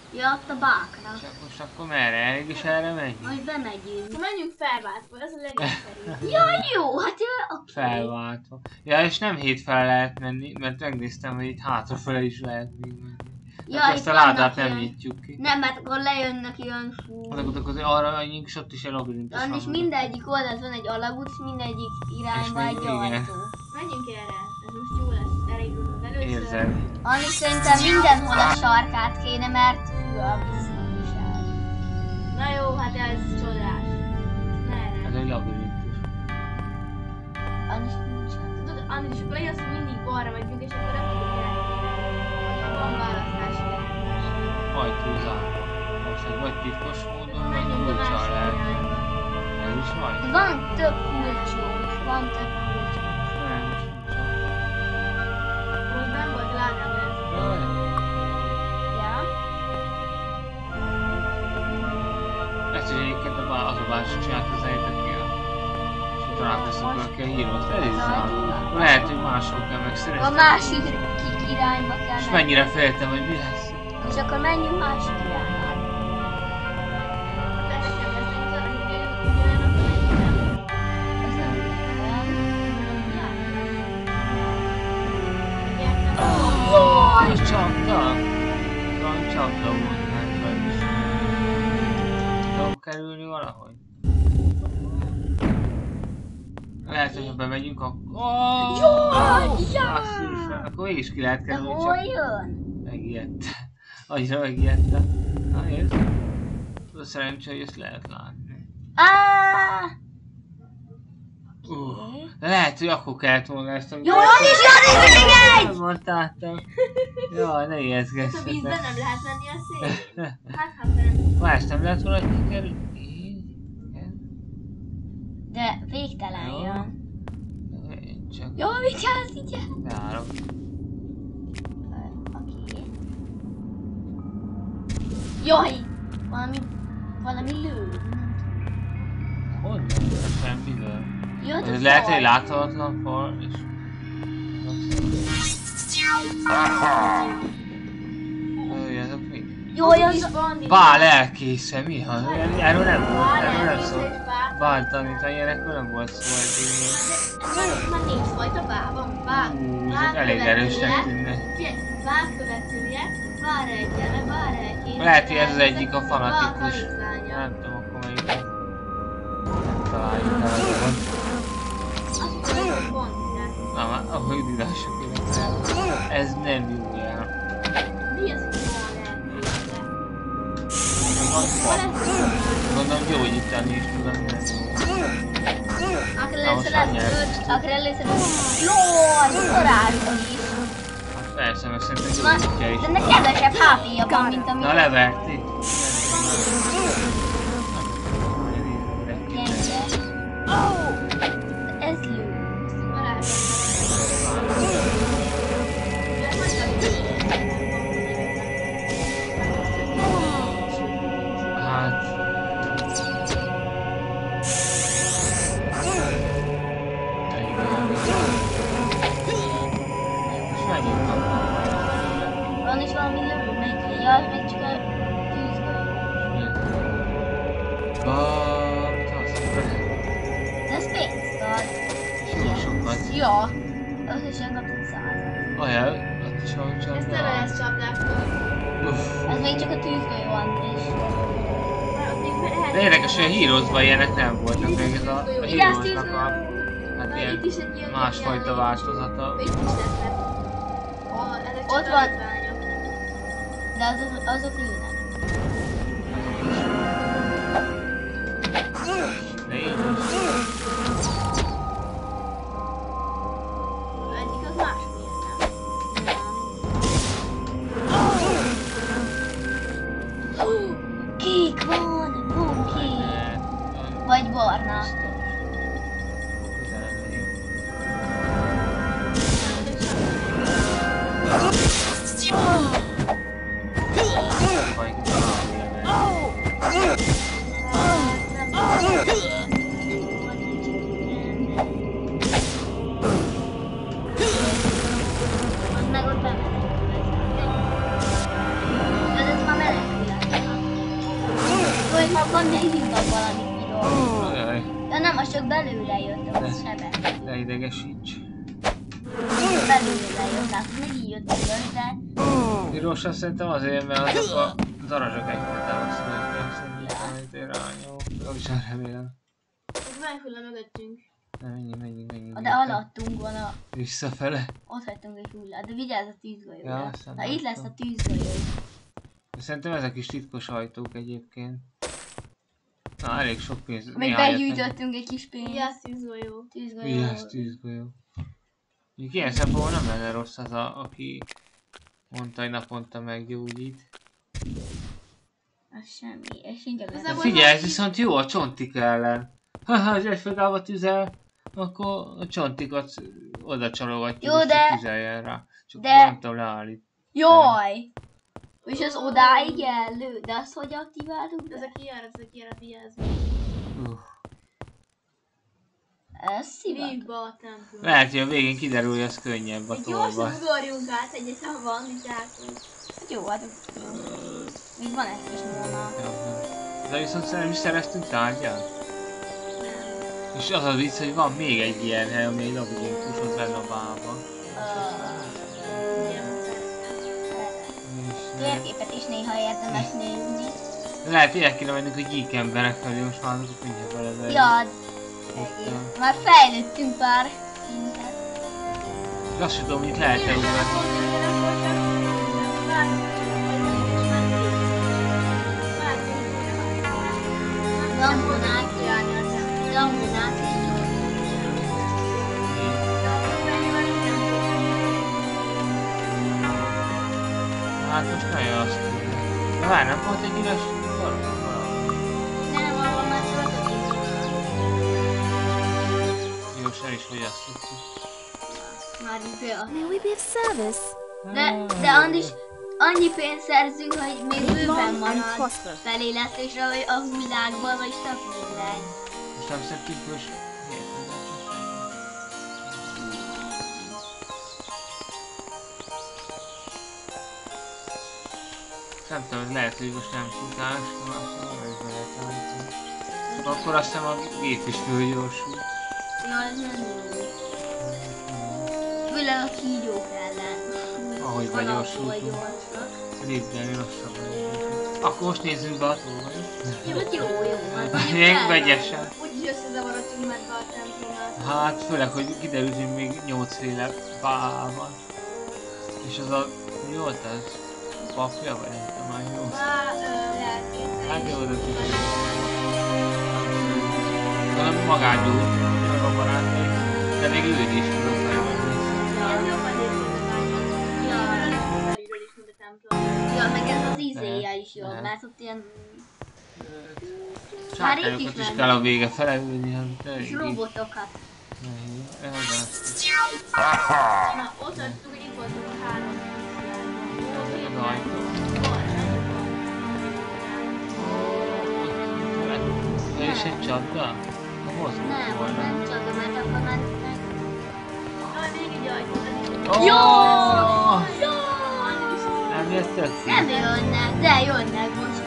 Ja, ott a bákra. Csak most akkor merre? Elég is erre megyünk? Most bemegyünk. Ha menjünk felváltva, ez a legegyszerűbb. Ja, jó, hát oké. Felváltva. Ja, és nem hétfele lehet menni, mert megnéztem, hogy itt hátrafele is lehet még menni. Ja, Hát itt ezt a ládát vannak nem ilyen- nyitjuk ki. Nem, mert akkor lejönnek ilyen fú. Akkor arra menjünk, és ott is egy labirintus És van. mindegyik oldalt van egy alagút, és mindegyik irányba És egy még igen. ajtó. Menjünk erre. Ez most jó lesz. Erre indulunk először. Érzed. Annyi szerintem mindenhol a sarkát kéne, mert fű a biztonság. Na jó, hát ez csodás. Ez Merre? egy labirintus. Annyi nincsen. Tudod, Andi, és akkor legyen, hogy mindig balra megyünk, és akkor nem tudjuk irányítani. Ha van választási lehetőség. Ajtó zárva. Most ez vagy titkos módon, vagy Menjünk a kulccsal másik lehet. irányba. Ez is vagy? Van több kulcsunk, van több kulcsunk. Nem, csak. Most nem volt ládában ez. Jaj. Ja? Ezt is egyébként az a bácsi csinált az elejéteknél. És utána találkoztunk valaki a hírót, ez is zárva. Lehet, hogy máshol kell A megszerezni. másik irányba kell És menni. mennyire féltem, hogy mi lesz. És akkor menjünk másik irányba. Nekem ez egy olyan, hogy ugyanolyan a fejében. Ez nem olyan. És csapda. Van csapda volt hátra is. Tudom kerülni valahogy. Lehet, hogy ha bemegyünk, akkor... Basszus, akkor mégis ki lehet De kerülni, hol csak jön? megijedtem. Annyira megijedtem. Na, érsz? Az a szerencsé, hogy ezt lehet látni. De lehet, hogy akkor kellett volna ezt, amit... Jól is, még egy! Mondtátok. Jaj, ne A ijeszgessetek. vízben nem lehet menni a szél. Hát nem. Más nem lehet volna kikerülni? Igen. De végtelen Jó. jön. Én csak Jó, vigyázz, vigyázz! járok. Oké. Jaj! Valami lő. Honnan? Semmiből. Jött Ez a lehet, hogy fal. láthatatlan fal, és... Jöjjetek még. Jaj, Is az... van, Bál elkésze, mi az? Erről nem volt, erről nem elkészült szólt. bál. Bál tanítani, ilyenekről nem volt szó eddig. Már négy fajta bál van. Bál. Ezek elég erősnek tűnnek. Bál követője, bál egyele, bál elkészítő. Lehet, hogy ez az egyik a fanatikus. Bál tanítványa. Nem tudom, akkor melyik. Nem találjuk el azokat. Azt mondom, pont ide. Na már, ahogy idások énekel. Ez nem jó jel. Mi az, hogy bál elkészítő? Van fa. Gondolom gyógyítani is tudom, nem jó. Akkor először jaj, forrásban is. Hát persze, mert szerintem Ma- gyógyítja is. De ennek kevesebb HP-ja van, mint ami... Na leverti. Gyenge. Ez lő. Hát... Most menjünk akkor. Van is valami lő, meg jaj, meg csak a tűzgolyó. De ez pénzt ad. Sokat. Ja, összesen kapott 100. Olyan, ott is van csak. Ezt tele lesz csapdáktól. Ez még csak a tűzgolyó Andris. De érdekes, hogy a Heroes-ban ilyenek nem voltak még ez a Igen, Heroes-nak a... Hát ilyen Itt is egy ilyen másfajta változata. Itt is lesznek. Ezek csak Ott van. tanítványok. De azok lőnek. De így is. Egyik az másmilyen, nem? Kék van kék. Vagy barna. Az meg ott bemegy. Ez már meleg. Abban még hívnak valami kidolgozni. Ajaj, Ja nem, az csak belőle jött, az sebet. ne idegesíts. Csak belőle jött, tehát még így jött belőle, de... Pirosan szerintem azért, mert azok a darazsok egyre támasztanak, szerintem rányó. Jól is remélem. Ez menj mögöttünk. Menjünk. De alattunk van a... Visszafele. Ott hagytunk egy hullát, de vigyázz a tűzgolyóra. Ja, aztán Na itt lesz láttam. a tűzgolyó. Szerintem ezek is titkos ajtók egyébként. Na, elég sok pénz. Még néha jöttek. begyűjtöttünk egy kis pénzt. Vigyázz, tűzgolyó. Tűzgolyó. Vigyázz, tűzgolyó. Mondjuk ilyen szempontból nem lenne rossz az, aki mondta, hogy naponta meggyógyít. Az semmi, és inkább De Igazából figyelj, ez már viszont jó a csontik ellen. Ha az egyfolytában tüzel, akkor a csontikat oda csalogatjuk, Jó, és de- csak tüzeljen rá. Csak de- nem tudom leállít. Jaj! És az odáig ellő, de azt hogy aktiváltuk? Ez a kijárat, vigyázz. Ez szívak. Lépj be a templom. Lehet, hogy a végén kiderül, hogy az könnyebb a Egy tolva. gyorsan ugorjunk át egyet a banditákon. Hát jó, hát jó. Még van egy kis móna. De viszont szerintem is szereztünk tárgyat. És az az vicc, hogy van még egy ilyen hely, ami egy labirintus ott lenne a bában. Térképet is néha érdemes nézni. Lehet, hogy el kéne mennünk, hogy gyík emberek felé, most már azok könnyebb belevenni. Ja, már fejlődtünk pár szintet. És azt sem tudom, mit lehet-e ugrani. Gambonák, gambonák és Hát most nagyon azt tudja. De várj, nem volt egy üres darab? nem, abban már született. Jó, se is fogyasztottuk. Már izé a... May we be of service? De Andis, annyi pénzt szerzünk, hogy még bőven and marad prosper. felélesztésre, vagy a világban, vagy csak mindegy. Most nem szedtük most... Nem tudom, ez lehet, hogy most nem futás, másnál is be lehet állítani. Akkor azt hiszem a gép is fölgyorsult. Ja, ez nem jó. Főleg a kígyók ellen. Ahogy Van, begyorsultunk. ahogy gyorsak. Lépdelni lassabban. Akkor most nézzünk be a tóba. Jó, hát jó. Hát Még vegyesen. Úgyis összezavarodtunk meg be a templomát. Hát főleg, hogy kiderült, hogy még 8 féle bál van. És az a... mi volt ez? Papja vagy nem tudom, már jó. Lehet képzelni. Hát jó, de tudjuk. Hanem magángyújt, a barátai, de még őt is tudod felvenni. Ez jobban nézünk a templomát. Ja, felülről is, mint a templom. Ja, meg ez az izéje is jó, Ne. mert ott ilyen Sárkányokat is kell a vége felelülni, hát kis robotokat. nehéz. Na, ott hagytuk, hogy itt voltunk a 3 Az ajtó. Ez is egy csapda? Mozgott Nem, az volna. nem csak, mert akkor már meg... Jaj, még egy ajtó. Jó! Nem jöttek ki? Nem jönnek, de jönnek most.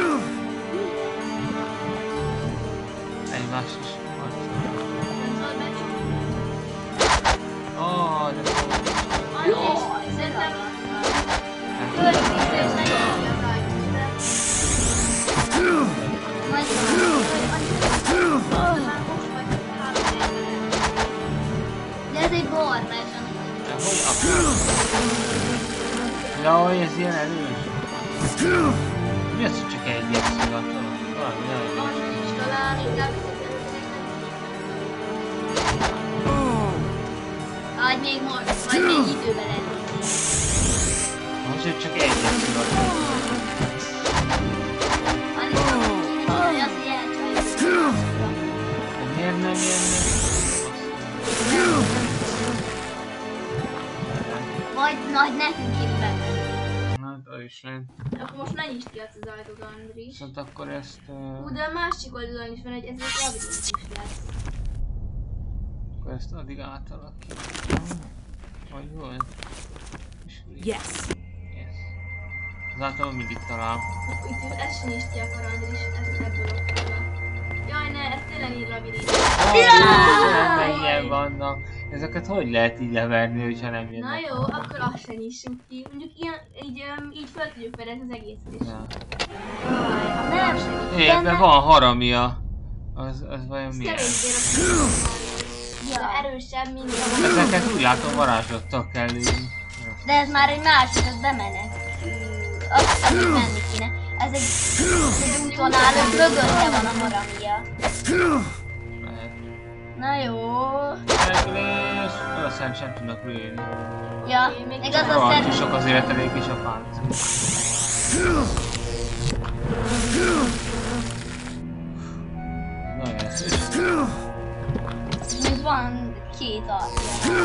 Egymás is van. De Jó, szerintem... Körülbelül de ez egy bormás, de hogy akar? Jaj, ez ilyen erős. Mi az, hogy csak egyet szivatal? Valami nagyon erős. Vagy még most, vagy még időben lenni. Most, hogy csak egyet szivatal. Annyi az, hogy elcsaljuk. De miért nem jönnek? Vagy nagy nekünk is benne. Hát, az is lent. Akkor most ne nyisd ki azt az ajtót, Andris. Viszont akkor ezt... Hú, de a másik oldalon is van egy, ez egy labirintus lesz. Akkor ezt addig átalakítom. Vagy volt? Yes. Yes. Látom, mindig talál. Itt ez sem is ki akar Andris, ez ebből okozza. Jaj ne, ez tényleg így labirint. Oh, ilyen vannak. Ezeket hogy lehet így leverni, hogyha nem jönnek? Na jó, akkor azt se nyissuk ki. Mondjuk így fel tudjuk fedezni az egészet is. Ja. Nem, Ebben van haramia. Az vajon mi? Kevésbé rossz. De erősebb, mint a... Ezeket úgy látom varázslattal kell írni. de ez már egy másik, az bemenet. Azt hiszem, hogy menni kéne. Ez egy úton álló, mögötte van a haramia. Na jó. Elkülés! Valószínűleg sem tudnak lőni. Ja, még az a Rohadt szerint... sok azért elég is a páncél. Na ez is. Még van két arcja.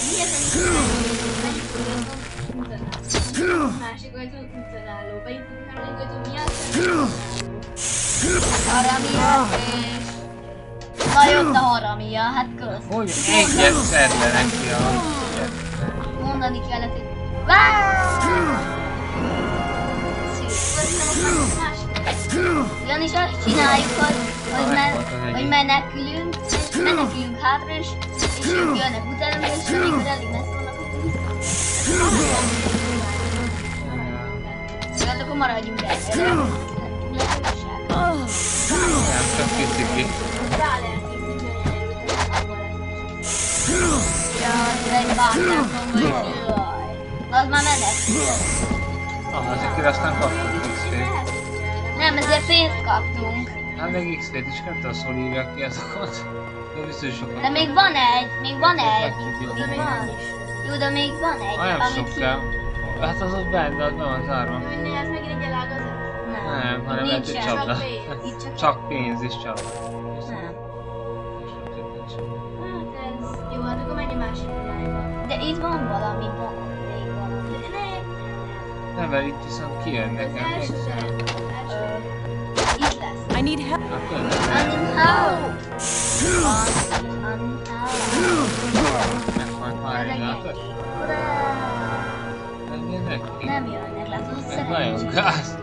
Másik ajtón útonálló. Bejutunk a harmadik ajtón miatt? Haramia és... Na jött a haramia, hát kösz. Hogy egyet szedlenek ki a... Mondani kellett, hogy... Ugyan is azt csináljuk, hogy menekülünk hátra, és ők jönnek utána, és amikor elég messze vannak, akkor vissza. Hát akkor maradjunk erre. Nem, csak kicsit. Rá lehet írni, Ja, az egy bátyákon vagy, jaj. Na, az már menekül. Ezekért aztán kaptunk XP-t. Nem, ezért pénzt kaptunk. Hát meg XP-t is nem tudom, szól írják ki azokat. De biztos sokat. De még van egy. Még van. Jó, de még van egy. Nem amit sok kell. Hát az ott benne, de az be van zárva. Hogy ez megint egy elágazat? Nem, hanem lehet, hogy Nincsen. csapda. Itt csak... Csak pénz és csapda. Nem. Hát ez... Jó, hát akkor menj a másik irányba. De itt van valami bomb. Még valami. Nem, mert itt viszont kijön Az nekem. első terem. Az első. Itt lesz. I need help. Akkor Unhouse. meghalt már egy látott? Nem jönnek ki? Nem jönnek, látod, hogy Ez nagyon gáz.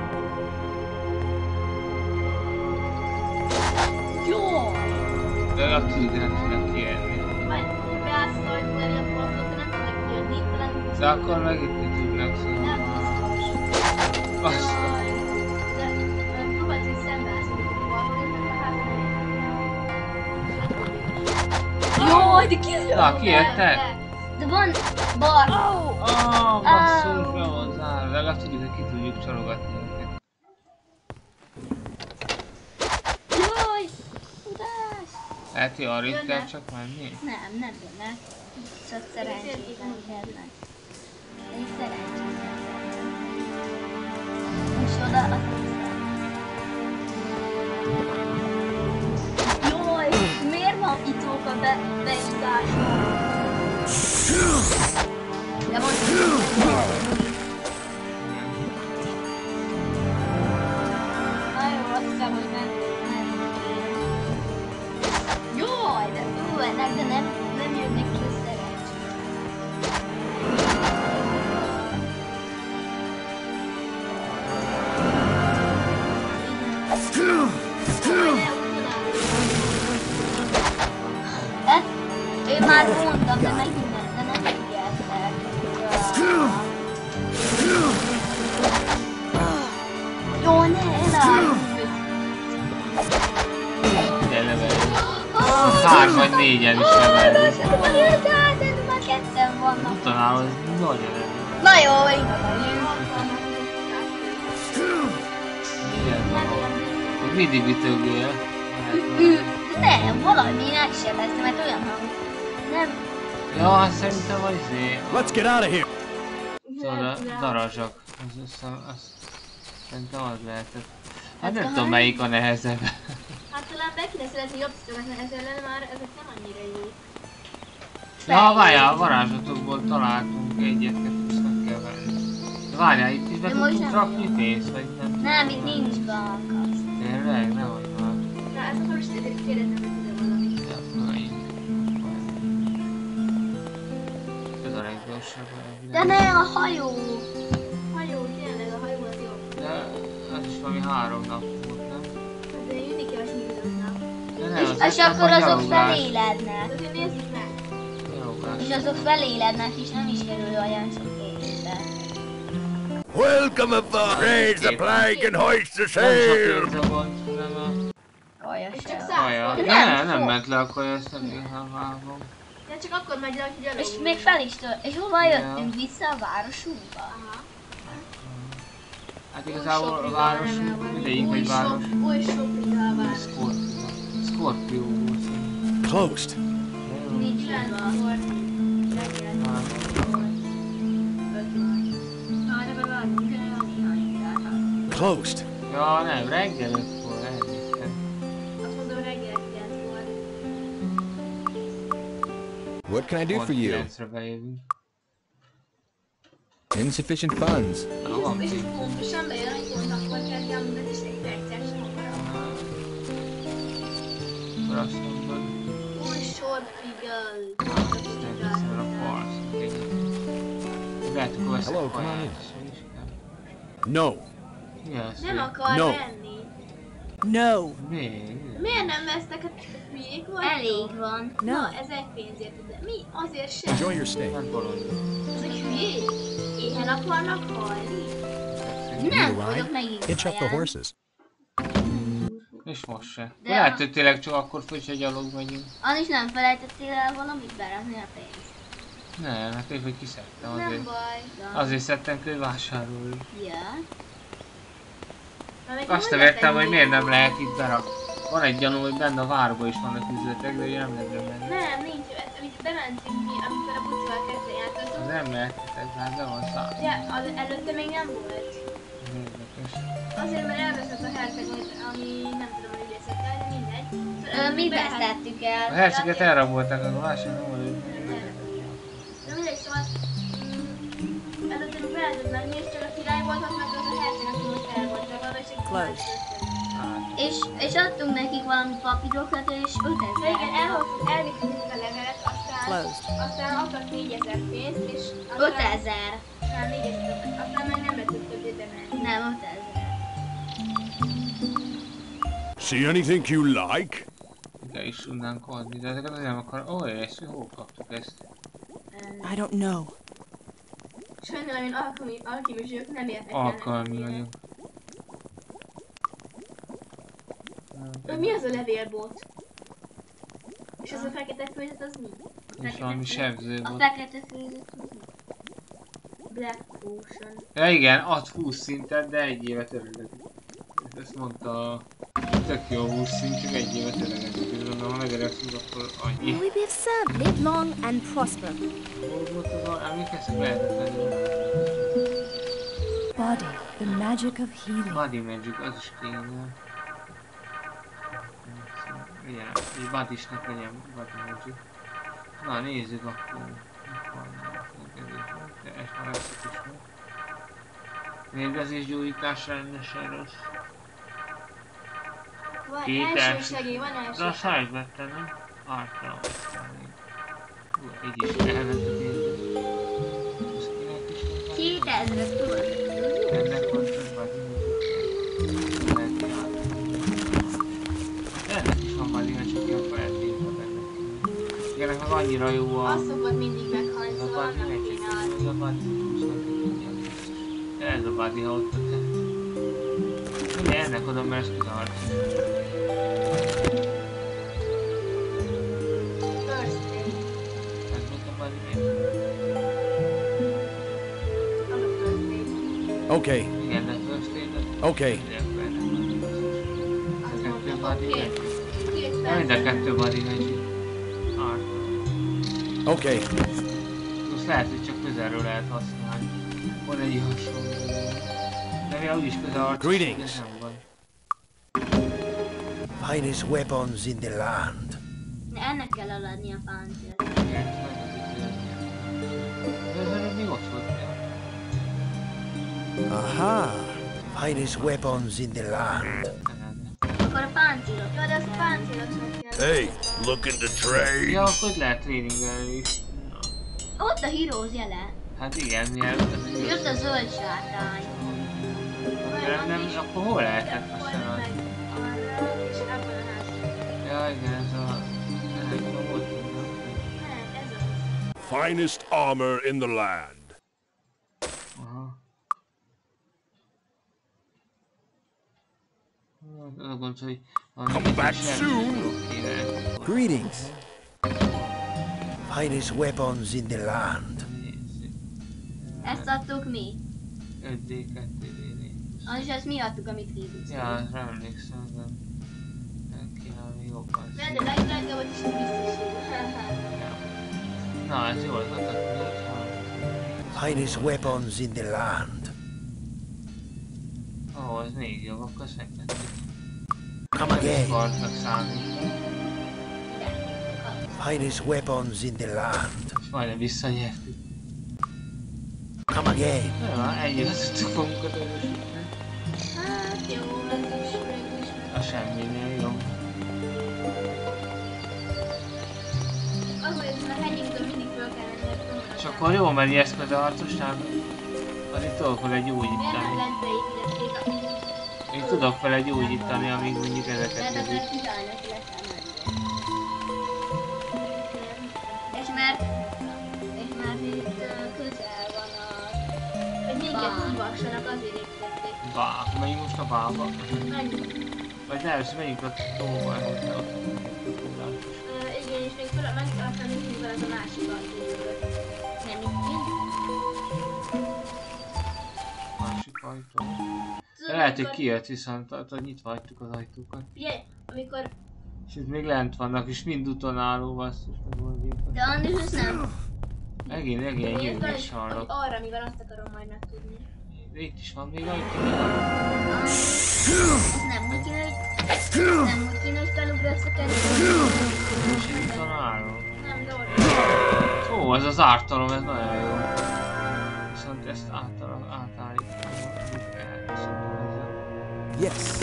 Jó! De a tűzre tudnak kijönni. Majd beállszolni lenni a polcot, nem tudnak jönni, talán... De akkor meg itt nem tudnak szóval. Nem biztos. Azt. De próbáld, hogy szembeállszolni a polcot, mert Jaj, de ki? Na, kijöttek? De van bar. Basszus, be van zárva. Legalább tudjuk, hogy ki tudjuk csalogatni őket. Jaj! Tudás! Lehet, hogy arra itt kell csak menni? Nem jönnek. Csak szerencsétlen kellnek. Egy szerencsétlen kellnek. Most oda, azt hiszem. Jaj! Miért van itók a bejutáson? De mondjuk... Na jó, azt hiszem, hogy nem kéne. Jaj, de ennek, de nem jönnek ki a szerencsét. Én már mondtam, de megint nem, de nem figyeltek. Jó, ne, elállj! De leveljük. Három vagy négyen is leveljük. Ez már ketten vannak. Utána az nagyon erős. Na jó, inkább megyünk. Igen, még mindig ütőgél. Nem, valami megsebezte, mert olyan hang. Nem. Ja, hát szerintem az Let's get out of here. Szóval darazsak. Az szerintem az lehetett. Hát nem tudom melyik a nehezebb. Hát talán be kéne szerezni jobb szövet, mert ezzel ellen már ezek nem annyira jó. Ja, várjál, a varázslatokból találtunk egyet, kettőt meg kell venni. De várjál, itt is be De most tudtunk nem. rakni pénzt, vagy nem? Nem, itt nincs bankasz. Tényleg? Nehogy már. Na, ezt akkor is kérdezem, hogy ide valami. Ja, na így. Ez a leggyorsabb. De ne, a hajó. Hajó, tényleg a hajó. Az is valami 3 nap volt, nem? De mindig kell, hogy nyugodnak. De nem, az És akkor azok felélednek. Azért nézzük meg. Gyalogás. És azok felélednek, és nem is kerül olyan sok pénzbe. Welcome aboard! Raise the flag and hoist the Nem sok sail! pénze volt, nem a Kaja És csak se. 100 kaja. volt. Nem ment le a kaja, ezt nem vágom. De csak akkor megy le, hogy gyalog. És még fel is tört. És hova jöttünk vissza a városunkba? Aha. Hát igazából a város, mindegyik egy város. Oly sok minden a város. Scorpio volt szerintem. Closed. Nincs nyitva. Closed. Ja nem, reggel 5-kor elnéztem. Azt mondom, reggel 9 volt. What can I do for you? 9-re bejövünk. Insufficient funds. Na, van És pénz. pontosan bejön, hogy pont akkor kell kelni, és egy perces sokkal. Akkor azt mondod, Oly short figure. megveszem a parsz. Lehet, akkor veszek Hello, come on kaját. in. No. Mi az? Nem akar No. venni. No. Miért? Miért nem vesztek? Hát hülyék vagytok? Elég van. Na, ezek pénzért, de mi? Azért sem. Enjoy your stay. Nem bolond. Ezek hülyék? Éhen akarnak halni? Nem tudok megint Hitch up the kaján. horses. És most se. De Lehet, hogy tényleg csak akkor hogy egy gyalog megyünk. Annis nem felejtettél el valamit berakni a pénzt. Nem, hát épp, hogy kiszedtem Nem azért. baj. Azért szedtem ki, hogy vásároljuk. Ja. Na, még Azt mondjátok, nevettem, hogy miért nem lehet itt berak. Van egy gyanú, hogy benne a várban is vannak üzletek, de ugye nem lehet bemenni. Nem, nincs. Amit bementünk mi, amikor a bucival kezdve játszottunk. Az nem mehettek, hát be van száll. Ja, az előtte még nem volt. Érdekes. Azért, mert elveszett a hercegnőt, ami nem tudom, hogy veszett el, de mindegy. Mi vesztettük A el? herceget elrabolták, a vásároló. De mindegy, szóval előtte még lehetett menni, és csak a király volt, az meg az a herceg, aki most el volt rabolva, és egy Close. És adtunk nekik valami papírokat, és De 5000. igen, elvittünk a levelet, Closed. aztán akart 4000 pénzt, és aztán 5000. Aztán 4000, aztán meg nem lehetett többé bemenni. Nem, 5000. See anything you like? Ide is tudnánk adni, de ezeket azért nem akar. Ó, ezt hol kaptuk ezt? I don't know. Sajnálom, én alkimis vagyok, nem értek el. Alkalmi vagyok. De mi az a levélbot? És az a fekete főzet az mi? És valami sebző A volt. fekete főzet. Black Potion. Ja igen, ad 20 szintet, de egy évet öregedik. Ezt mondta a tök jó 20 szint, csak egy évet öregedik. És gondolom, ha megöregszünk, akkor annyi. May we be of servant, live long and prosper. Hol volt az a... Emlékeztek, lehetetlenül. Body, the magic of healing. Body Magic, az is kéne. Igen, egy badisnak legyen Body Magic. Na nézzük akkor. De ez már lesz is meg. Mérgezés gyógyítás rendesen rossz. Van Két első segély, van De a első. szájt vettem, nem? Ártam. Így is elment a pénzbe. Ez kinek is van? 2000 tudod. Ennek van több Body Magic. Lehet járni. Ennek is van Body Magic, akkor eltérve ennek. Ilyenek meg annyira jó a... Azt szokott mindig meghalni, Ez a szóval Body nem Magic, kéne. ez a Body ez a Body, ha ott a te. Ugye ennek adom, mert ezt kizavart. First aid. Ez volt a Body Magic. Az a first aid. Okay. Igen, de first aid-et. Okay. Azt Kettő mondtam, Body két Magic. perc. Mind a kettő Body Magic. Okay. Plusz lehet, hogy csak közelről lehet használni. Van egy hasonló. De mivel úgyis közel arc, Greetings. ez nem baj. Finest weapons in the land. Ennek kell eladni a páncélt. Igen, ez az előbb még ott volt. Aha. Finest weapons in the land. Akkor a páncélot. Jó, de azt a páncélot sem kell. Hey, looking to trade? Ja, akkor itt lehet tréningelni is. Ott a Heroes jele. Hát igen, mielőtt ez egy Jött a zöld sárkány. akkor Akkor hol lehetett most Hol el? meg arra, és abban a házban. Ja, igen, ez a... Nem, volt minden. Nem, ez az. Finest armor in the land. Aha. Az a gond, hogy... Come back soon. Greetings. Finest weapons in the land. Ezt adtuk mi. 5D2D4. És ezt mi adtuk, amit hívunk. Ja, nem emlékszem, de... Nem kéne valami jobban. De a legdrágábbat is biztos jó. Na, ez jól adtak. Finest weapons in the land. Ó, ez még jobb, akkor ezt megtettük. Come again. Akartak számítani. Finest weapons in the land. És majdnem visszanyertük. Come again. Na, ennyire tudtuk magunkat erősíteni. Hát jó, ez is végül is. A semminél jó. Az, hogy ezen a hegyéktől mindig föl kell menni. És akkor jó menni eszköz a harcos tábor. Azért tudok vele Miért nem gyógyítani. lett beépítették a... Én tudok vele gyógyítani, amíg mondjuk ezeket Mert tudjuk. akkor kizajnak ki lesz és mert itt közel van a... Hogy minket hívassanak, azért építették. Bá, menjünk most a bába. Menjünk. Vagy először menjünk a tóba, ott. Igen, és még föl, meg aztán nézzük vele az a másik ajtót. Nem így. Másik ajtó. De lehet, hogy kijött, viszont nyitva hagytuk az ajtókat. Figyelj, amikor... És itt még lent vannak, és mind utonálló basszus meg volt. De Andris, ez nem. Megint nyűgés hallok. Arra mi van, azt akarom majd megtudni. De itt is van még ajtó. Ez nem úgy kéne, hogy... Nem úgy kéne, hogy felugrasz a kerülő. És itt utonálló. Nem, de orra. Ó, ez az ártalom, ez nagyon jó. Viszont ezt átállítom. Yes.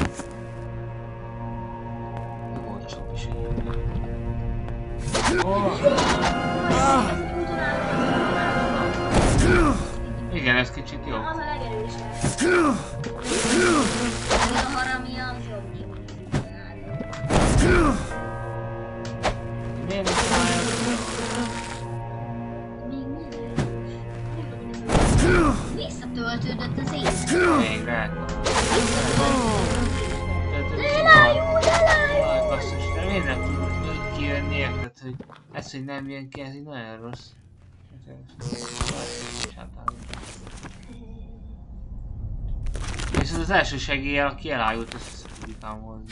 Olcsóbb is így. Igen, ez kicsit jó. Az a legerősebb. Ez a haramia az jobb, mint Miért nem csinálják? még mindig. Visszatöltődött az élet. Végre. Jaj, basszus, de miért nem tudod kijönni, érted, hogy ez, hogy nem jön ki, ez így nagyon rossz. És az első segéllyel, aki elájult, ezt össze tudjuk ám hozni.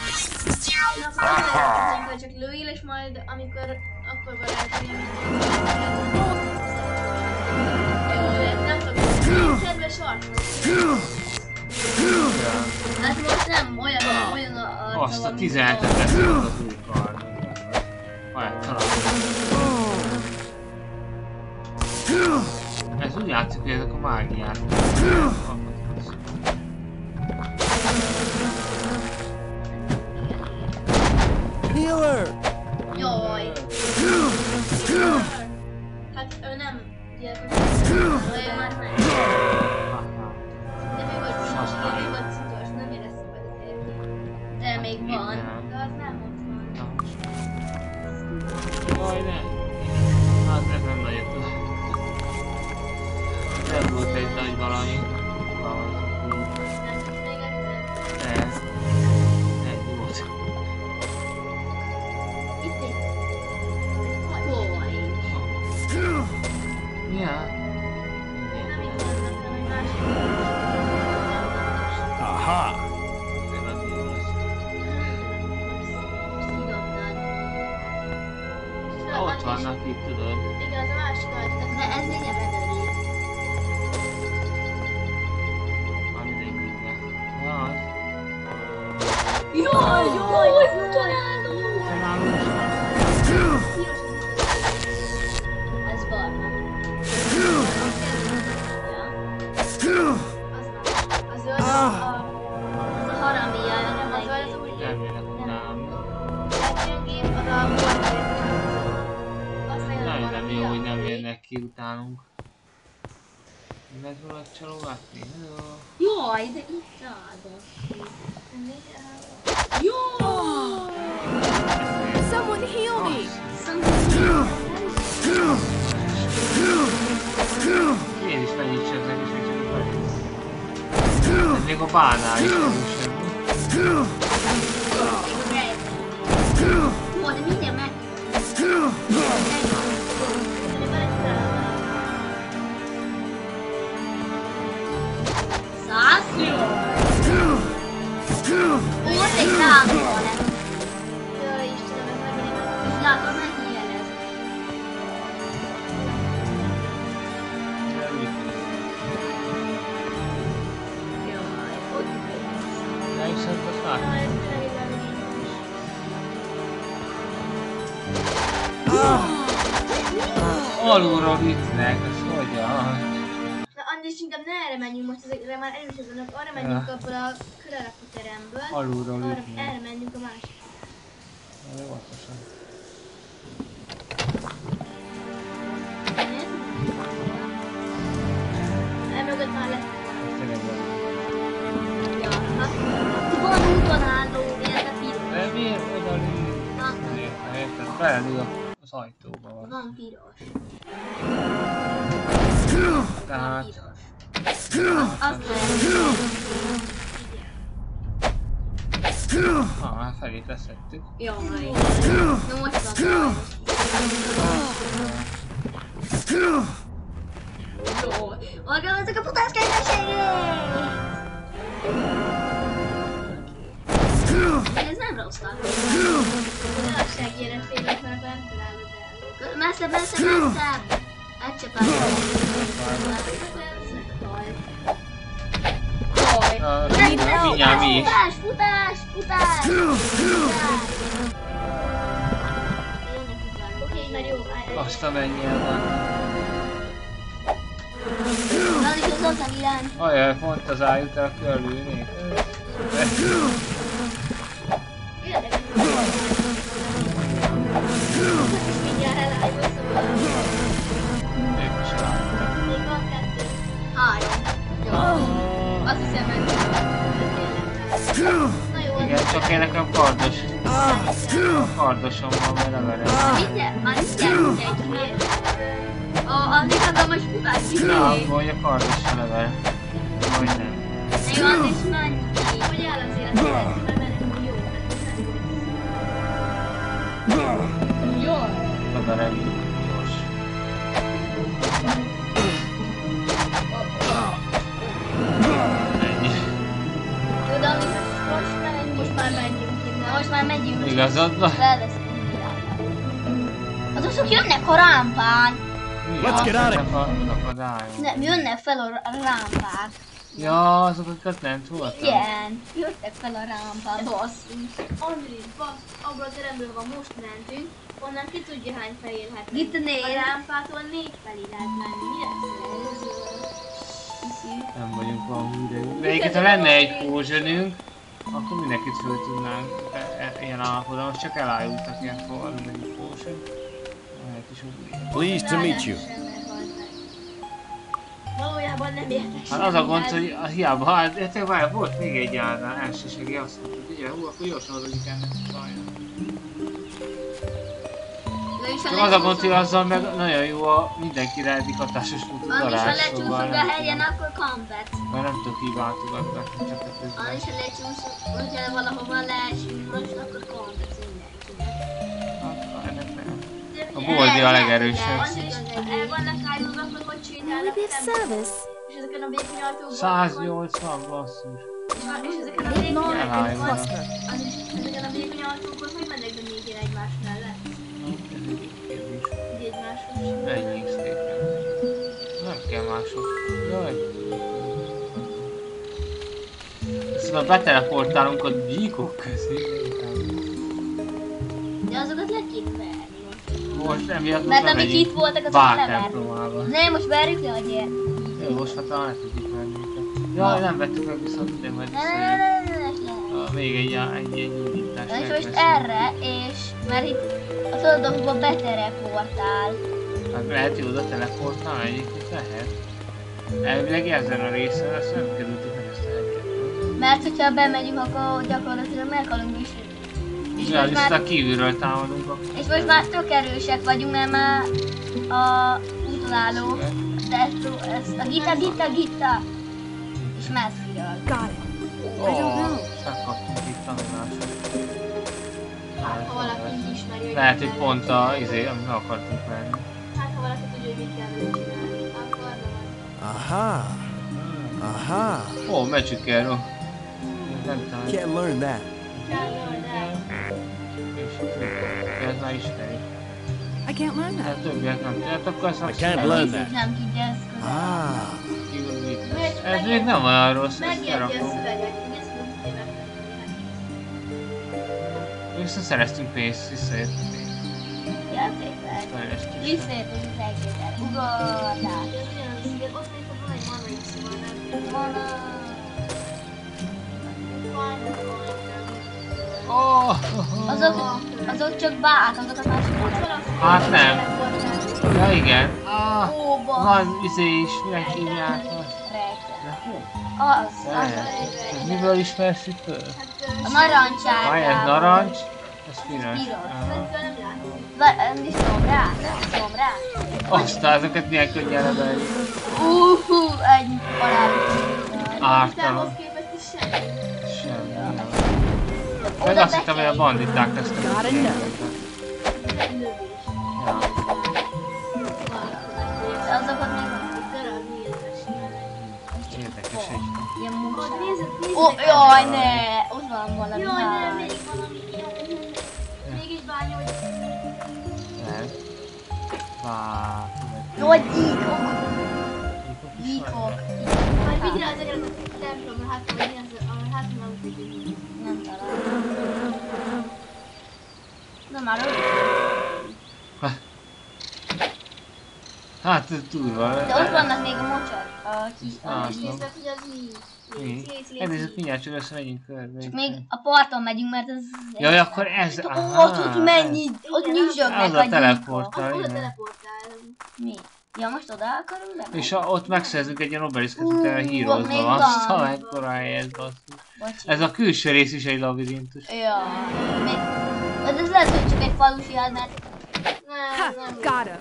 Akkor csak lőjél, és majd amikor akkor barátolja mindent. Jó, nem tudom, kedves arcos. Hát most nem olyan a... Azt a 17-et volt az új kard. Olyan talán. Ez úgy játszik, hogy ezek a mágiák. Healer. Jaj. Hát ő nem gyilkos. Olyan már nem. De még vagy szitos, nem éreztem meg az érték. De még van. De az nem ott van. Jaj, ne! Hát ez nem nagyon tudom. Nem volt egy nagy valami. Nem tudsz még egyszer? Ez. Egy volt. Itt egy. Hol? Ja. Nem itt van, hanem egy másik. Aha! Ez az jó lesz. Kidobtad. Ha ott vannak itt, tudod. Igen, az a másik ajtó. De ez még nem edődik. Van mindegyiknek. Ja, az. Jaj, utaláló! Találom is van. Ez barna. Az zöld, a Haramia, nem az zöld, az nem úgy Nem jönnek utánam. gyengébb, az a volt. Nagyon nem jó, hogy nem jönnek ki utánunk. Lehet volna csalogatni? Jaj, de itt áldott. Jaj! Someone heal me! Én is megnyitsenek, és még csak a még a bánál is erősebb. Ó, de minden meg... Ott egy lámpa lesz. Jaj, Istenem, ez megint. És látod, mennyi jelez. Jaj, ott lesz. De is szerintem azt látni. Jaj, ez tényleg Alulról ütnek, ez hogyan? Na, Andris, inkább ne erre menjünk most, ezekre már erősödnek, arra menjünk abból a köralakúteremből. Alulról ütnek. Erre menjünk a másik. Óvatosan. Elmögött már lesz. Tényleg van. Ja, hát. Van úton álló, illetve piros. De miért oda lőtt? Na. Érted, belül az ajtóba van. Van piros. Tehát... Azt lehet. Hát felé teszettük. Jaj. Na most van. Jó. Arra ezek a futás képességek! Ez nem rossz van. A segélyre félek, mert nem találod el. Messzebb, messzebb, messzebb! Egy se Mindjárt mi is. Futás, futás, futás! Oké, már jó. Azt a mennyien van. Na, és az ott a világ. Ajaj, pont az ájútra körülnék. Érdekes. Mindjárt elálljon, szóval. Ők is láttak. Még van 2. 3. Jó. Azt hiszem, hogy na jó. Igen, csak én nekem kardos. Kardosom van, mert leverem. Már mindjárt egy. Addig az a most futás Na, kicsi. hogy a kardossal leverem. Vagy nem. Jó, az is menj ki. Hogy áll az élet, mert mennek jó. Jó. Oda reméljük, gyors. Ennyi. Jó, de amit most már megyünk innen. Most már megyünk. Igazad van? Felveszünk. Azok jönnek a rámpán. Let's get out of Nem, jönnek fel a rámpák. Ja, azokat nem tudtam. Igen, jöttek fel a rámpán. Basszus. Andris, bassz, abban a teremből van, most mentünk. Onnan ki tudja hány felé lehet menni. Itt a 4. A rámpától 4 felé lehet menni. Mi lesz ez? Nem vagyunk valami idejű. De egyébként ha lenne egy potionünk, akkor mindenkit föl tudnánk ilyen állapodban. Most csak elájultak ilyen forró, meg egy potion. Lehet is úgy. Pleased to meet you. Valójában nem értek. Hát az a gond, hogy hiába, hát várj, volt még egy állnál elsőségi, azt mondtuk, hogy ugye, akkor gyorsan adjuk ennek a sajnak. Csak az a gond, hogy azzal meg nagyon jó a mindenkire eddig hatásos volt a Annyi, darás, ha lecsúszunk a hegyen, akkor kampet. mert nem tudok így váltogatni, csak a közben. Annyi, ha lecsúszunk, hogyha valahova leesünk most, akkor kampet mindenkinek. Ennek nem. A boldi a legerősebb. El vannak állulva, hogy csinálnak With service, és ezeken a békonyaltókban... 180 basszus. És ezeken a live long and Elájulva. prosper. ezeken a békonyaltókban hogy mennek be négyen egymás mellett? Így egymáshoz. Menjünk szépen. Nem kell mások. Jaj. Szóval beteleportálunk a gyíkok közé. De azokat le kéne verni most. Most emiatt Mert nem amik megyünk itt voltak, azokat Bál leverni. templomába. Ne, most verjük le a gyert. Jó, most hát talán le tudjuk venni őket. Jaj, nem vettük meg viszont ide, majd Ne, visszajön. Még egy indítás. Na és most erre, és mert itt a földokba beteleportál. Hát lehet, hogy oda teleportálni, egyébként lehet. Elvileg ezen a részen azt nem kerültük meg ezt a hegyet. Mert hogyha bemegyünk, akkor gyakorlatilag meghalunk is. És Ja, most viszont már, a kívülről támadunk akkor. és most már tök erősek vagyunk, mert már a útolálló, ez a Gita, és messziről. Got it. Szakadtunk itt tanulásra. Ha valaki így ismeri, hogy Lehet, mit hogy kell pont csinálni. amit meg akartunk venni. Hát ha valaki tudja, hogy mit kell vele csinálni, akkor nem. Aha. Aha. Ó, Magic Arrow. Nem tudom. Can't learn that. Ez már ismeri. I can't learn that. Hát többiek nem tudják, akkor azt I can't learn that. Nem tudja ezt. Ah. Ez még nem olyan rossz, ezt Megérti a lerakom. szöveget, hogy ezt nem tudja megtanulni. Visszaszereztünk pénzt, visszaértünk pénzt. Ja, tényleg. Fejlesztésre. Visszaértünk az egészet. Ugorlás. Ez ugyanaz, hogy ott még van egy mana is, szóval nem. Van azok csak bák, azokat már csinálják. Hát nem. Ja igen. Ó, Van izé is, minek hívják azt. Rejtve. De hol? Az. Ez miből ismersz itt föl? A narancsárgában. Aj, ez narancs, ez piros. Piros. Ah. Nem is szomrá? Szomrá? Aztán ezeket milyen könnyen lebeljük. Egy parád. Ártalan. Képest is semmi. Semmi. Meg azt hittem, hogy a banditák tesznek. Gotta know. Ja. Azokat még van. Darab nézes. Érdekes egy. Ilyen munkás. Nézzük, Ó, jaj, ne! Ott van valami. Jaj, nem, ház. még valami ilyen. Még egy bánya, hogy... Ez. Vár. Jaj, gyíkok. Gyíkok. Majd vigyre az egeret a templomra, hát hogy mi az, hát nem tudjuk. Nem találom. De már ott. Hát ez túl van. De ott vannak még a mocsak. A kis... Látom. Nézzük, hogy az mi. Mi? Elnézést, mindjárt csak összemegyünk körbe. Csak még a parton megyünk, mert ez... Jaj, akkor ez... Ó, ott mennyi, ott nyüzsögnek Az a a gyíkok. teleportál, Oda igen. teleportálunk. Mi? Ja, most oda akarunk le? És ott megszerzünk egy ilyen obeliszket, mint a ott még hírozva. van. Aztán mekkora hely ez, basszus. Bocsi. Ez a külső rész is egy labirintus. Ja, még... De ez lehet, hogy csak egy falusi ház, mert... Ha, Nem, got him.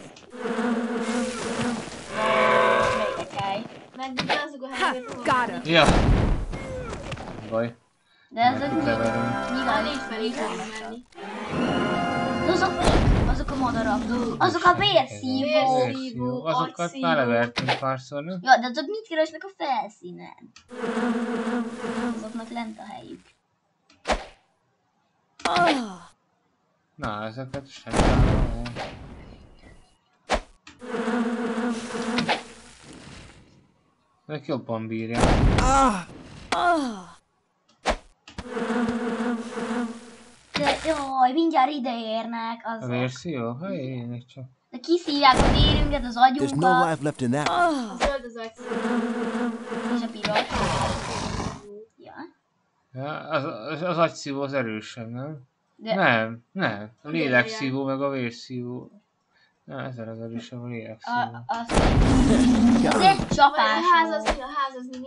Melyik? megdugázunk a Ha, helyet. got him. Ja. Baj. De ezek Leverünk. nyilván Nincs nincs felé fel. menni. Azok a madarak, azok a vérszívók. Vérszívó. Azokat már levertünk párszor, nem? Ja, de azok mit keresnek a felszínen? Azoknak lent a helyük. Oh, Na, ezeket sem találom. Ezek jobban bírják. oh. De jaj, mindjárt ide érnek A azok. vérszívó? Ha én csak. De kiszívják a vérünket, az There's no agyunkat, life left in that. A zöld az agy. és a piros. Ja. Ja, az agyszívó az erősebb, nem? De Nem. A lélekszívó meg a vérszívó. Na, ezzel az erősebb a lélekszívó. az egy csapás A ház az volt. mi? A ház az mi?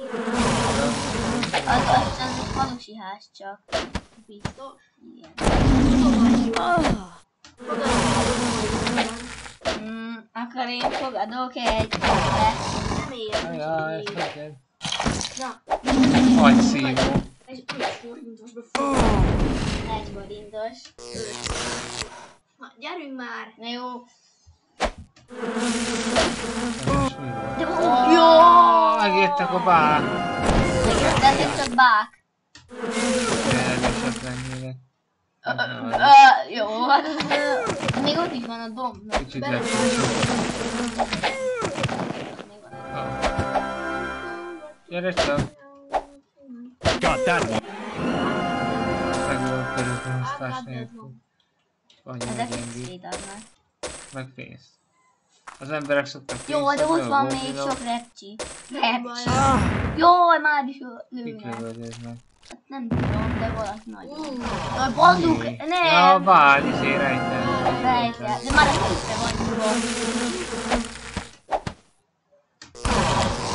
Az egy falusi ház csak. Biztos. Igen. Oh. Akkor én fogadok egy Nem ér. Ja, ez neked. Na, Agyszívó. egy forintosba egy forintos. Na, gyerünk már! Na jó. És mi volt? De jó! Megértek a bák. De ezek csak bák. Kedvesek lennének. Jó, hát ez... Még ott is van a domb. Kicsit lepősök. Gyere csak. Got that one. Szegül körülbelül nélkül. Annyira Ezek gyengék. szétadnak. Meg pénzt. Az emberek szoktak pénzt. Jó, de ott van még sok repcsi. Repcsi. Jaj, már is Kik lőnek. lövöldöznek? Hát nem tudom, de valaki nagyon. A banduk, Ja, nem. bár, izé rejtem. Rejtve, de már ez össze van nyúlva.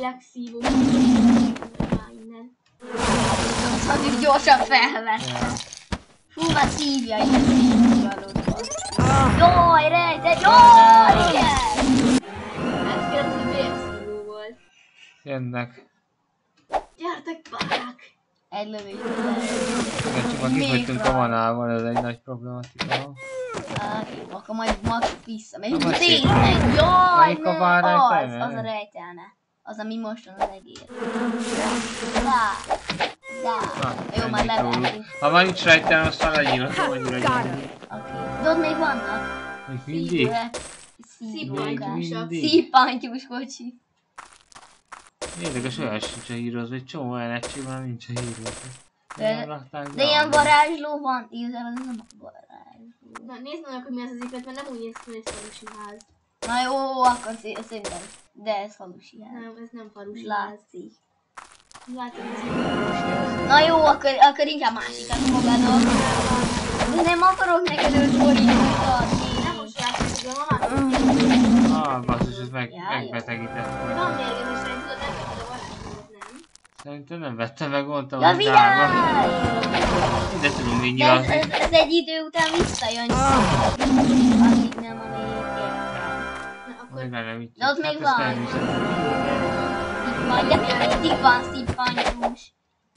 Lélekszívó. Innen. Az is gyorsan felvette. Fú, már szívja is a szívvalót. Jaj, rejted, jaj, igen! Hát kérdez, hogy vérszívó volt. Jönnek. Gyertek, párák! Egy lövés. Igen, csak már kifogytunk a manával, ez egy nagy problematika. Akkor majd max visszamegyünk. Na, majd szép. Tényleg, jaj, Melyik a ne, bár az rejtelme? a rejtelme. Az, ami most van az egér. Dá. Jó, már levehetünk. Ha már nincs rejtelme, azt már lenyíratom, annyira gyengék. Oké. De ott még vannak. Még mindig? Szívpantyúsak. Szívpantyús kocsi. Érdekes, olyan sincs a hírozva, egy csomó olyan egység már nincs a hírozva. De ilyen varázsló van. Igazából ez nem varázsló. Na nézd meg, hogy mi az az épület, mert nem úgy néz ki, hogy ez falusi ház. Na jó, akkor szerintem. De ez falusi ház. Nem, ez nem falusi ház. Látszik. Látszik, ez nem falusi ház. Na jó, akkor inkább másikat fogadok. De nem akarok neked 5 forintot adni. Nem most látszik, hogy a mamát. Basszus, ez Ja, megbetegített. De van mérgezés, hogy tudod, nem vetted a varázslatot, nem? Szerintem nem vettem meg, mondtam Ja, az drága. virág! De tudunk így De nyilatni. ez egy idő után visszajön. Addig nem a végén. Na, akkor Majd már nem így. De ott még ezt van. nem hiszem. Itt van, de még mindig van szívpantyús.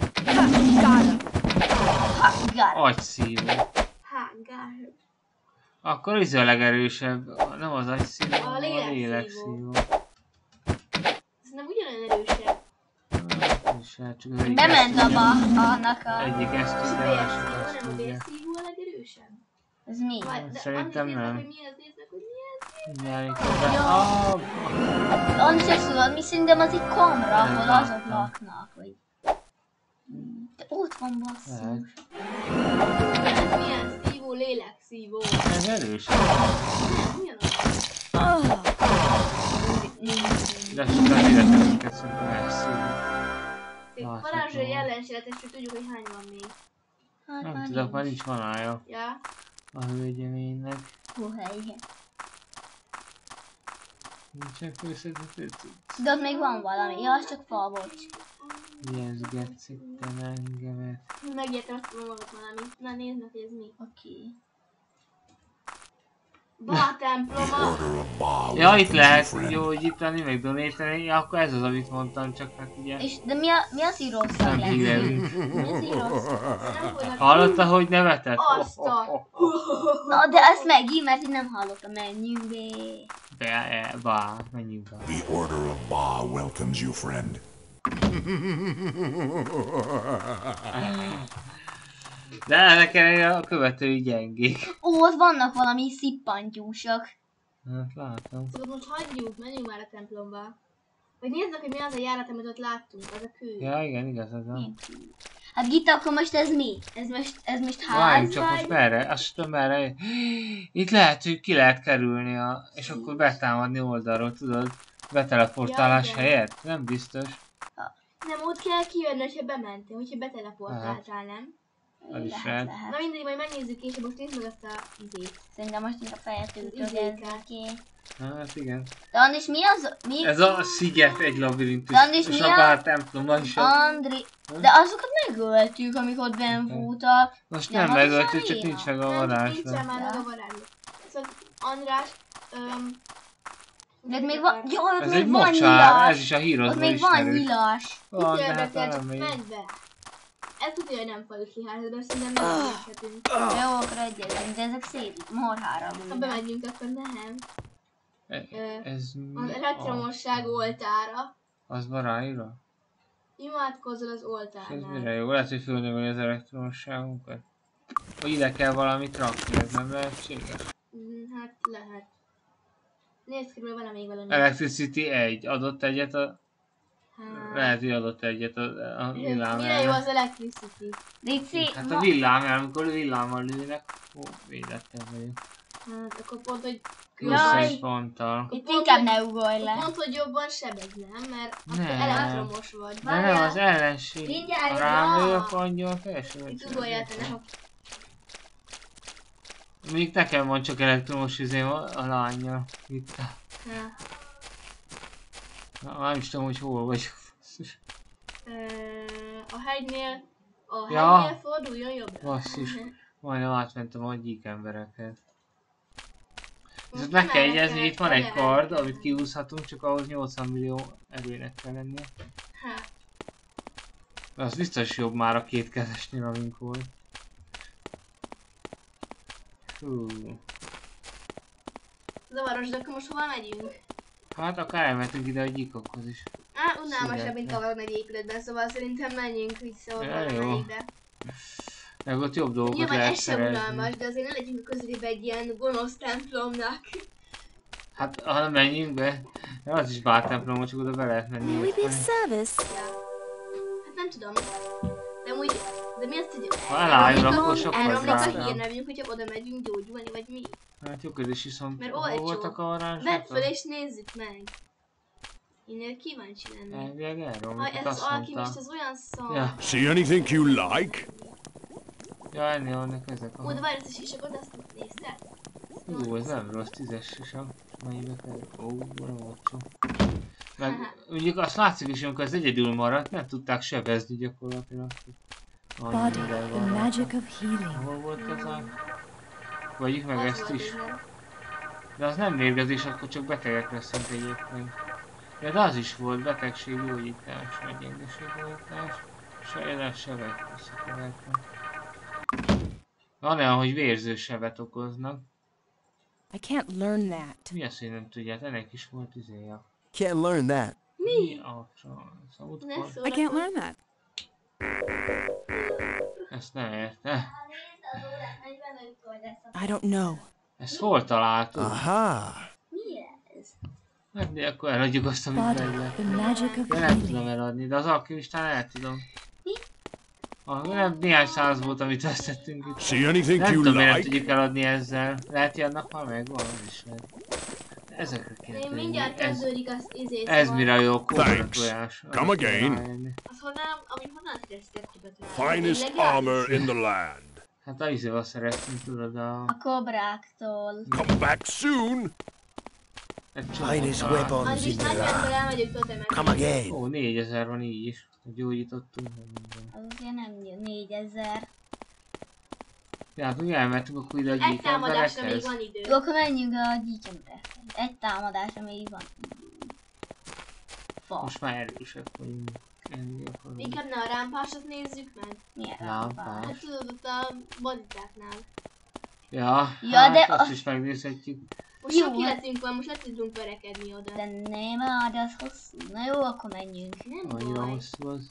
Got Agyszívó. hágár. Akkor ez a legerősebb. Nem az agyszívó, A hanem a lélekszívó. lélekszívó. Ez nem ugyanolyan erősebb. És hát csak az egyik Bement ezt tudja. annak a... Egyik ezt Ez a tudja, a másik vérszívó, azt nem a tudja. vérszívó a legerősebb? Ez mi? De Szerintem annyit nem. néznek, hogy mi ez, néznek, hogy mi ez. Mindjárt itt be. Annyit ezt tudod, mi szerintem az egy kamra, ahol Nem azok láttam. laknak, vagy... De ott van basszus. Ez milyen szívó, lélekszívó. Ez erős. Nem, ugyanaz. De nem életem őket szerintem elszívó. Varázsolj ellenségetes, hogy tudjuk, hogy hány van még. Hát Nem már tudok, már nincs. nincs manája Ja? a hölgyeménynek. Húha, igen. Nincsen főszedhető cucc. De ott még van valami. Ja, az csak fa, bocs. Ijeszgetsz itten engemet. Megijedtem, azt tudom magat valami. Na nézd meg, hogy ez mi. Oké. Ba temploma. Ja, itt lehet gyógyítani, meg donéteni. Ja, akkor ez az, amit mondtam, csak hát ugye És de mi az írószak nem lesz? hírelünk. Mi az írószak? Nem fognak. Hallotta, hogy nevetett? Azt a... Na, de ezt megint, mert én nem hallottam. Menjünk be. Bá, menjünk be. The Order of Ba welcomes you, friend. De nekem a követői gyengék. Ó, ott vannak valami szippantyúsok. Hát látom. Szóval most hagyjuk, menjünk már a templomba. Vagy nézd meg, hogy mi az a járat, amit ott láttunk, az a kő. Ja, igen, igazad van. Hát Gita, akkor most ez mi? Ez most ház Várjunk csak most vagy? merre, azt tudom merre. Itt lehet, hogy ki lehet kerülni, és akkor betámadni oldalról, tudod? Beteleportálás Ja, igen. helyett? Nem biztos. Nem, ott kell kijönni, hogyha bementél, hogyha beteleportáltál, nem? Az is Lehet, lehet. Na mindegy, majd megnézzük később, most nézd meg azt a izét. Szerintem most inkább fejettük, hogy ez Izéket. neki. Hát igen. De Andris, mi az? Mi? Ez a sziget egy labirintus, De Andris, és mi a a- bár templomban is. Andri... De azokat megöltük, amikor ott benn voltak. Most nem, nem az is megöltük, a csak réma. nincs meg a Nem, varázslat. nincsen már meg a varázslat. Szóval András, De ott még van... Jó, ott Ez még egy van mocsár, ez nyilas. is a Ott hírozó még van ismerős. nyilas. Van, mit de hát érdekel, nem csak még. menj be. Ez tudja, hogy nem falusi ház, de szerintem nem érthetünk. Jó, akkor egyezünk, de ezek szép marhára Ha lőnek. bemegyünk, akkor nem. Ez Az elektromosság oltára. Az van ráírva? Imádkozzol az Ez oltárnál. mire jó? Lehet, hogy fölnöveli az elektromosságunkat. Vagy ide kell valamit rakni, ez nem lehetséges? Hát lehet. Nézd ki, van még valami. Electricity 1. Adott egyet a... Hát. Lehet, hogy adott egyet a villám Mire jó ellen. az electricity? Lici, Hát a villám ellen, amikor villámmal lőnek. Ó, védettem vagyok. Hát akkor pont, hogy... Plusz Jaj. egy ponttal. itt inkább ne ugorj le. Pont, hogy jobban sebez, nem? Mert akkor Nem. elektromos vagy. De nem, az ellenség. Mindjárt, Ha rám ja. lő, akkor angyal teljesen Itt ugorjál te, ne Még nekem van csak elektromos üzém a lánya. Itt. ha. Nem is tudom, hogy hol vagyok. A hegynél... A Ja. hegynél forduljon jobbra. Basszus. Majdnem átmentem a gyík emberekhez. Viszont Most meg kell merre jegyezni, kell itt van egy oda kard, elmenni. amit kiúszhatunk, csak ahhoz 80 millió erőnek kell lennie. Hát, De az biztos jobb már a kétkezesnél, amink volt. Hú. zavaros, de akkor most hova megyünk? Hát akár elmentünk ide a gyíkokhoz is. Unalmasabb, mint a nagy épületben, szóval szerintem menjünk vissza Ja, oda jó. valamelyikbe. Meg ott jobb dolgokat Nyilván lehet ez sem szerezni. unalmas, de azért ne legyünk a közelébe egy ilyen gonosz templomnak. Hát ha nem menjünk be, de az is bár templom, csak oda be lehet menni. Will we be of service? Hát nem tudom. De amúgy, de mi azt, hogy Ha elálljon, akkor sokkal elromlik a drágább. hírnevünk, hogyha oda megyünk gyógyulni, vagy mi? Hát jó kérdés, viszont Mert hol olcsó. voltak a varázslatok? Vedd föl és nézzük meg. Én kíváncsi lennék. Elvileg erről, Ha amit ez az azt alkimist, mondta. az olyan szar. Ja. See anything you like? Ja, ennél vannak ezek Ó, de a... várj, ezt a sisakot, azt nézted? Ú, ez nem rossz, 10-es sisak. Mennyibe kell? Ó, van olcsó. Meg mondjuk azt látszik is, amikor az egyedül maradt, nem tudták sebezni gyakorlatilag. Body, Annyi the minden van. magic of healing. Hol volt az a... Vegyük meg Az ezt volt is. innen. De az nem mérgezés, akkor csak betegek leszünk egyébként. Ja, de az is volt betegséggyógyítás, vagy gyengeséggyógyítás. Sebek összekevertem. Van olyan, hogy vérzősebet okoznak. I can't learn that. Mi az, hogy nem tudják? Ennek is volt izéja. Can't learn that. Mi a szóval Ne I can't szórakozz. learn that. ezt nem érte. I don't know. Ezt hol találtuk? Aha. Hát de akkor eladjuk azt, amit Body, benne. the magic of Ja, nem tudom healing. eladni, de az alkimistán el tudom. Nem néhány száz volt, amit vesztettünk itt. See anything Nem you tudom, miért nem like? tudjuk eladni ezzel. Lehet, hogy annak már megvan, az is lehet. Ezekre kéne Én tenni. mindjárt Ez, kezdődik az izé, ez szóval mire jó kóbra Thanks. tojás. Come again. az honnan kezdett ki betalálni? Finest Tényleg armor in the land. Hát a izéval szeretünk, tudod, A kobráktól. Come back soon. egy csomó Finest talán. weapons Andris, in the nagyjából land. elmegyünk totemet. Come again. Ó, 4000 van így is. Gyógyítottunk. Minden. Az ugye nem jön 4000. Ja, hát ugye elmentünk akkor ide a Egy gyík támadásra még emberekhez. van idő. Jó, akkor menjünk a gyíkemberekhez. Egy támadásra még van. Fa. Most már erősek vagyunk. Enni akarunk. Inkább ne a rámpásat nézzük meg. Milyen Lámpás. lámpás? Hát tudod, ott a boditáknál. Ja, Ja, hát de azt az- is megnézhetjük. Most Jó, sok hát- életünk van, most le tudunk verekedni oda. De nem, de az hosszú. Na jó, akkor menjünk. Nem Annyira baj. hosszú az.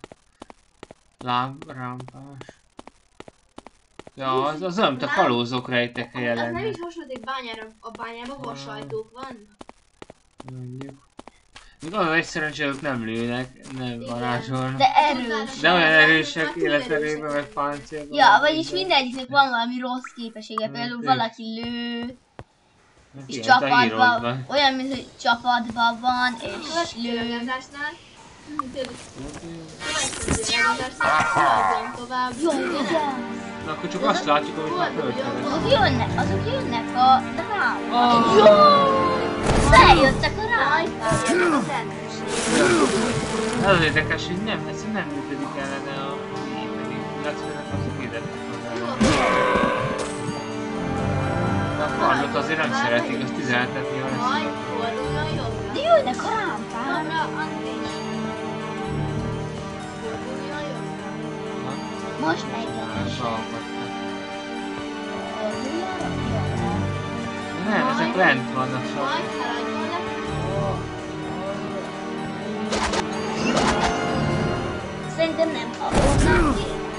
Rámpás. Ja, az olyan, mint a kalózok rejtek helye Az nem lenne. is hasonlít bányára, a bányában vasajtók vannak. Mondjuk. Még az egy szerencsé, ők nem lőnek, nem varázsolnak. De erős. De olyan erősek Hát túl életerőben, erősek meg vagyunk. páncélban. Ja, vagyis mindegyiknek van valami rossz képessége. Például Tényleg. valaki lő, és Igen, hát a csapatban, hírodban. olyan, mint hogy csapatban van, és lő. Következőlegazásnál. Következőlegazásnál tovább. Jó, igen. Na akkor csak azt látjuk, amit már föltenek. Azok jönnek a rámpán. Jó! Feljöttek a rámpán. Ez az érdekes, hogy nem, ez nem működik ellene a éppedig. Látszanak azok védettek magára. De a karlot azért nem szeretik, azt 17-et néha lesz. Majd forduljon jobbra. De jönnek a rámpán. Jobbra, Andrés. Forduljon jobbra. Most megjelenik. Nem, ezek lent vannak csak. Majd haladjon le. Szerintem nem hallottam ki.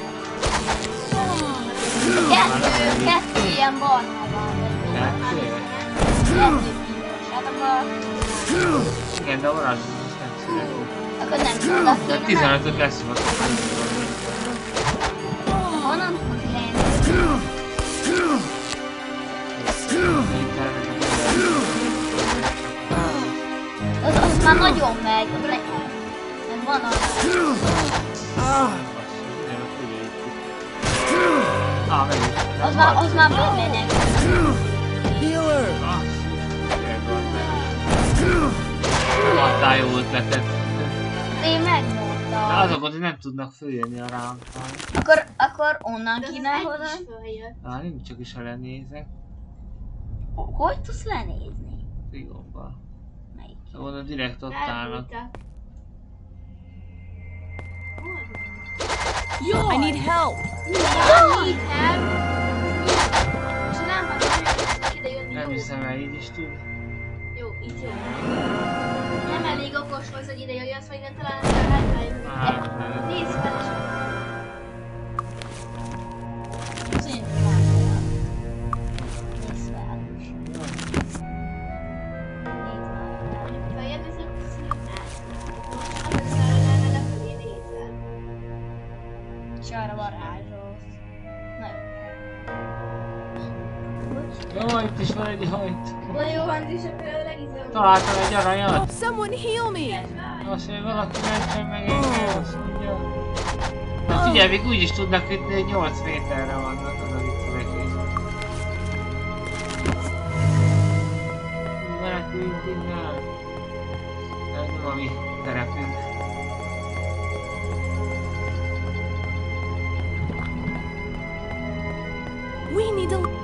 Kettő ilyen barna van. Kettő? Kettő piros. Hát akkor, Igen, de a varázs az nem szeretik. akkor nem oda De kéne menni. 15-öt lesz most. Honnan tudok lenni? Az már nagyon megy. Meg van az már bemenek. Healer. Hatály jó ötletet. Én De megmondtam. azok ott nem tudnak följönni a rámpán. Akkor onnan De az kéne egy hozni. is följött. Nem csak is lenézek. Hogy tudsz lenézni? Trigomba. Melyik? Oda direkt ott állnak. Elbújtak. I need help. Need help. És a lámpát nem ide jönni. Nem Jó. hiszem el, így is tud. Jó, itt jó. Nem elég okos hoz, hogy ide jöjjössz, vagy nem talán a hátrájunk. Nem. Nézd fel, és Nézd fel. Nézd fel. feljebb viszont szívnál. Most először lefelé nézel. És arra varázsolsz. Na jó. Jó, itt is van egy hajt. Olyan jó van, és akkor legizem. Találtam egy aranyat. Someone heal me. Azt mondja, valaki mentsen meg engem, azt mondja. Hát figyelj, még úgy is tudnak ütni, hogy 8 méterre vannak az a viccelek is. Meneküljünk innen. Ez nem a mi terepünk. We need a